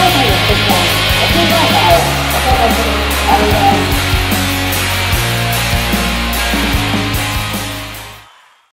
さんの素敵なお手前をお届けする番組です。